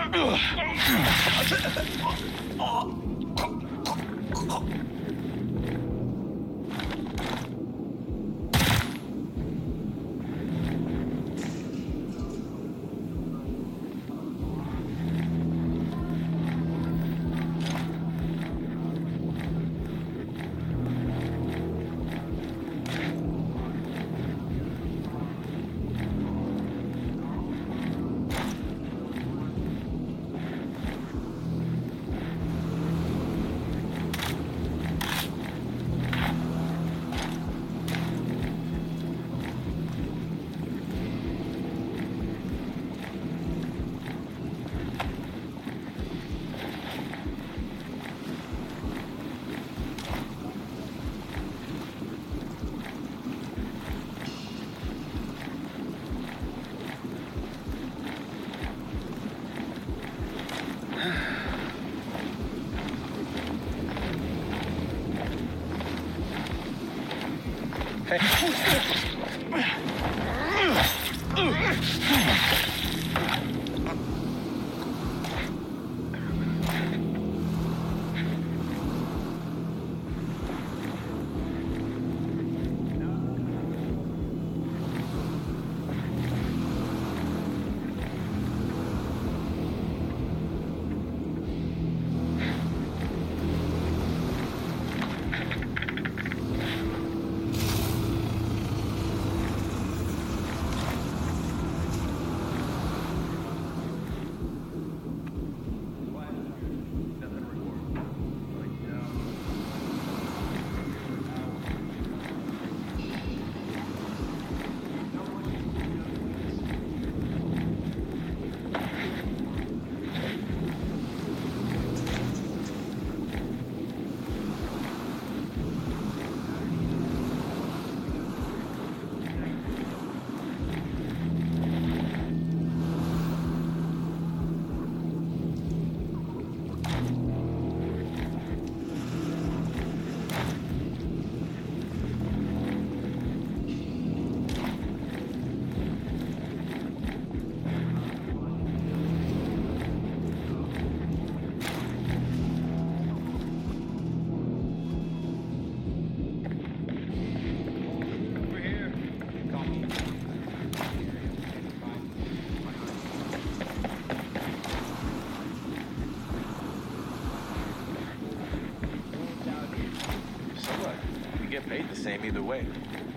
Paid the same either way.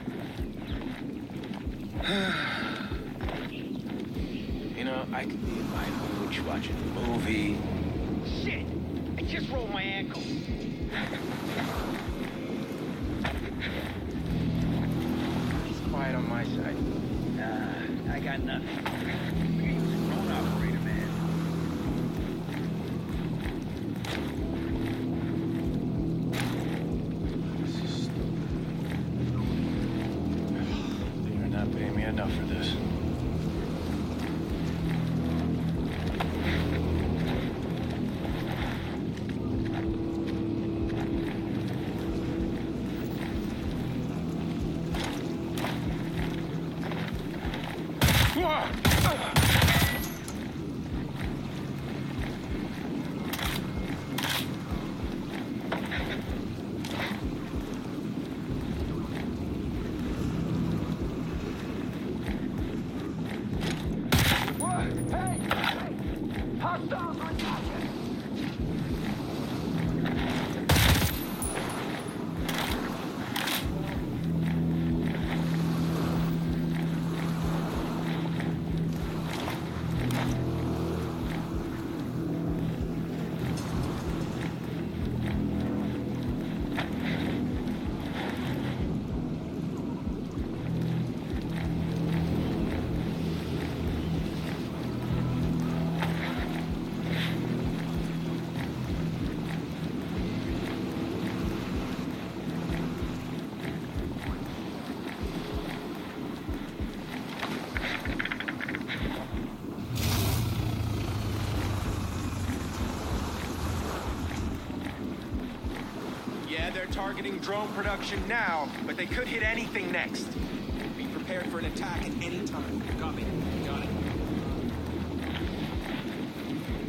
You know, I could be in my hooch watching a movie. Shit! I just rolled my ankle. It's quiet on my side. I got nothing. He was a drone operator, man. Pay me enough for this. They're targeting drone production now, but they could hit anything next. Be prepared for an attack at any time. Copy. Got it.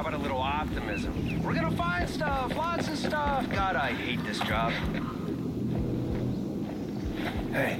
about a little optimism? We're gonna find stuff, lots of stuff. God, I hate this job. Hey.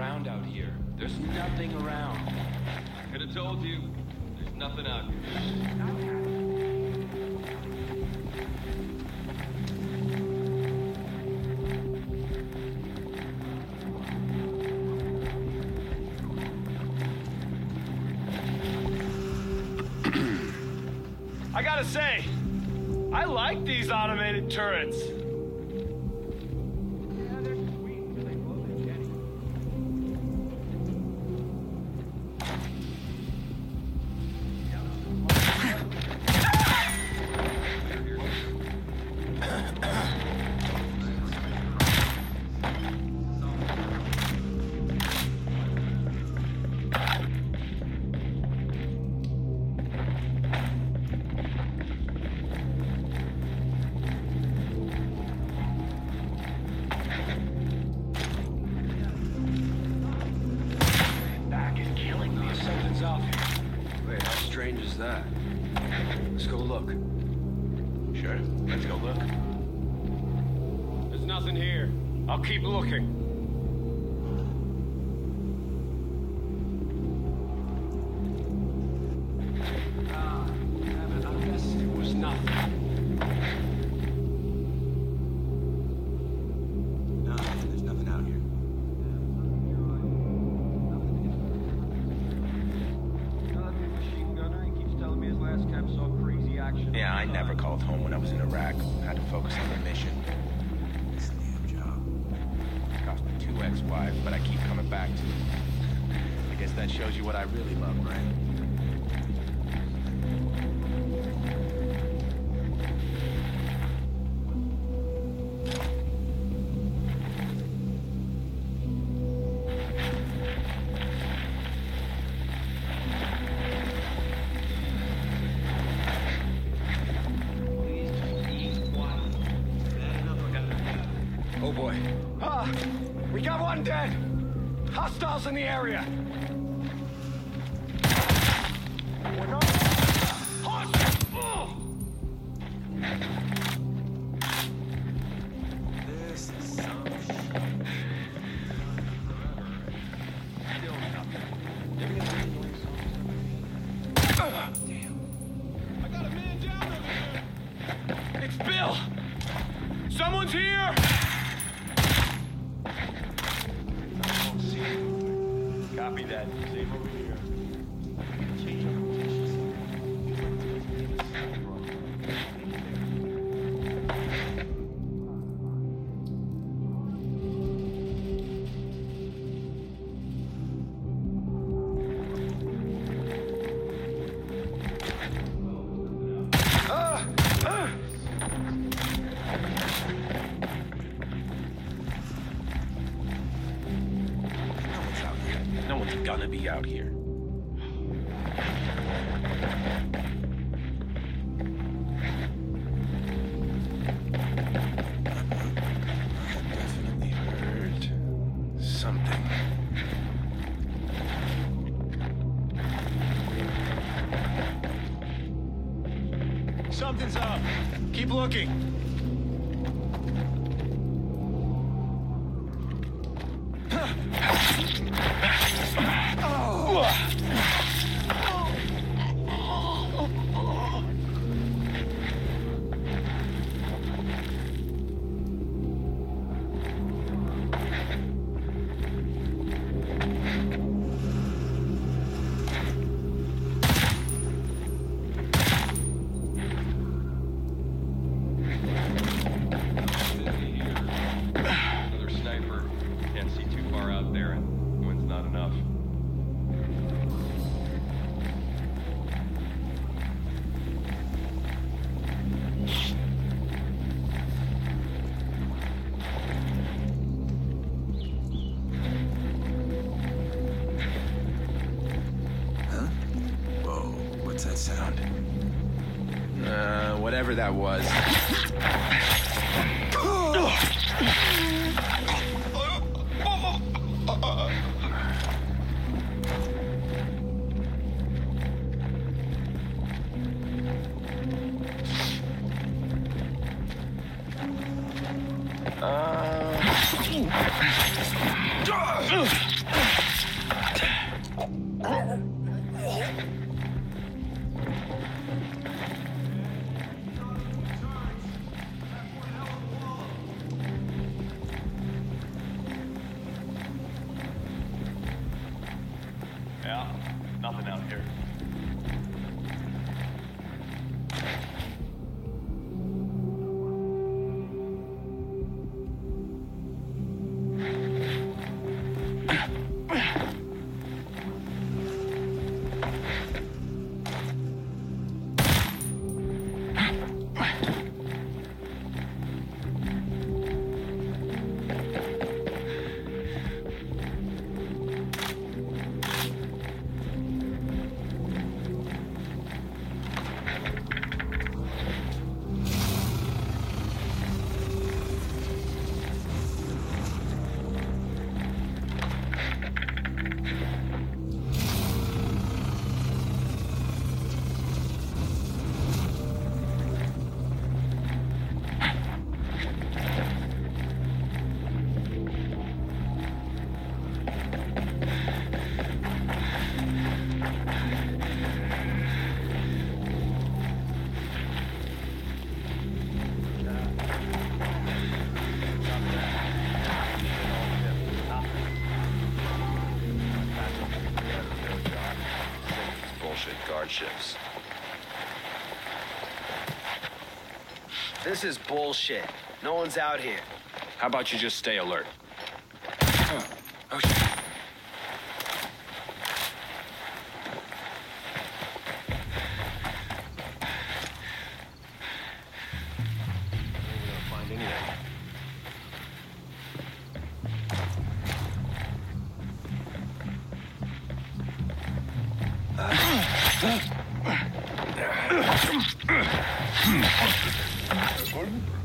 around out here. There's nothing around. Could have told you. There's nothing out here. I gotta say, I like these automated turrets. Yeah, they're sweet until they blow the jetty. Back and killing me. Something's off here. Wait, how strange is that? Let's go look. Sure, let's go look. There's nothing here. I'll keep looking. I guess it was nothing. No, there's nothing out here. Machine gunner, he keeps telling me his last cap saw crazy action. Yeah, I never called home when I was in Iraq. Had to focus on the mission. This damn job. Cost me 2 ex-wives, but I keep coming back to it. I guess that shows you what I really love, right? Oh boy. Ah, we got one dead. Hostiles in the area. We're not. Hostile! This is some shit. Still nothing. I got a man down over there. It's Bill. Someone's here. Copy that. Same over here. No one's gonna be out here. Definitely heard something. Something's up. Keep looking. Busy here. Another sniper. Can't see too far out there, and wind's not enough. Whoa, what's that sound? Whatever that was. Yeah, nothing out here. Bullshit guard ships. This is bullshit. No one's out here. How about you just stay alert? Oh, shit. Find anything. Gordon?